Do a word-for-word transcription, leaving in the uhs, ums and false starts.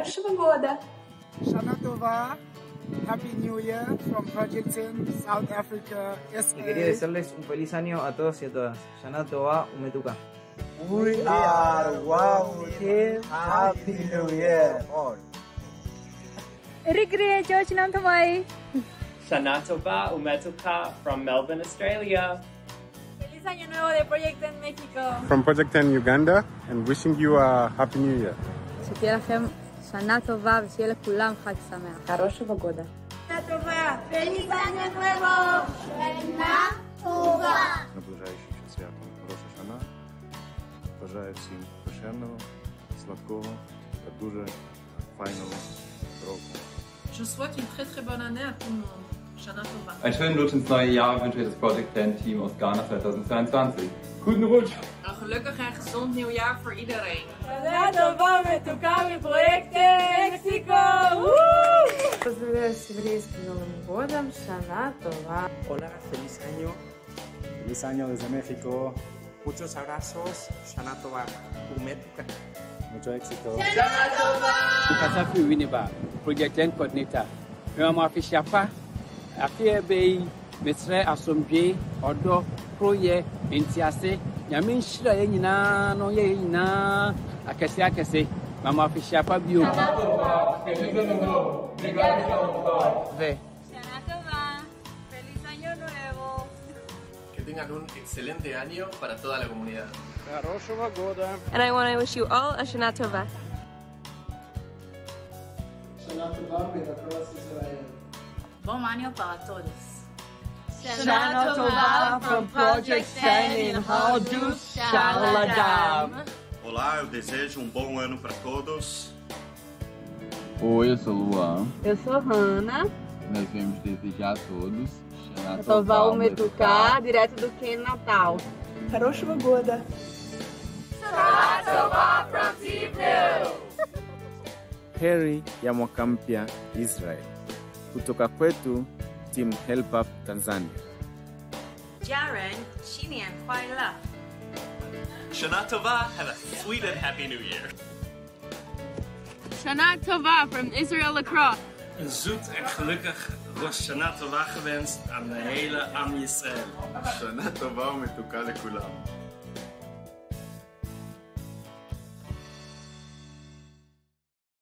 Хорошего года! Shana Tova, Happy New Year from Project ten, South Africa, S A. Y quería desearles un feliz año a todos y a todas. Shana Tova, Umetuka. We are one team. Happy New Year all. Rikri George Nantamai. Shana Tova Umetuka from Melbourne, Australia. Feliz Año Nuevo de Project ten México. From Project ten Uganda, and wishing you a Happy New Year. שתהיה לכם שנה טובה ושיהיה לכולם חג שמח. Хорошего года! שנה טובה! Feliz Año Nuevo! Шана Това! Наближаючися святом Роша Шана. Бажаю всім кошерного, сладкого та дуже файного року. Je souhaite une très très bonne année à tout le monde. Shana Tova. Einen schönen Rutsch ins neue Jahr wünsche ich das Project ten Team aus Ghana tweeduizend Guten Rutsch! Een gelukkig en gezond nieuwjaar voor iedereen. Shana Tova Umetuka de Project ten México! Поздравляю с еврейским Новым годом! Shana Tova! Hola, feliz año. Feliz año desde México. Muchos abrazos. Shana Tova Umetuka. Mucho éxito. Shana Tova! Kasafi Winneba, Project ten coordinator. Mema afishafa, afie bei, mesre asomdwe, odo, proye, entiase, nyame nhyira ye nyina no ye nyina, akese akese, mama afishafa bio. Shana Tova, feliz año nuevo. Que tengan un excelente año para toda la comunidad. And I want to wish you all a Shana Tova. Bom año para todos. Shana Tova from Project ten in Haldus, Shalom. Olá, eu desejo um bom ano para todos. Oi, eu sou o Luan. Eu sou Hannah. Nós viemos desejar a todos Shana Tova Umetuka, direto do Ken Natal. Хорошего года! Shana Tova from Hebrew. Heri ya mwaka mpya Israel. Kutoka kwetu Team Help Up Tanzania. Jaren, Shini and Kwaila. Shana Tova, have a sweet and happy new year. Shana Tova from Israel Lacrosse. Een zoet en gelukkig Rosh Shana Tova gewenst aan de hele Am Yisrael. Shana Tova Umetuka lekulam.